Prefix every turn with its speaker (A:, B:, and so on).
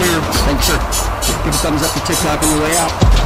A: clear. Thanks, sir. Give a thumbs up to TikTok on the way out.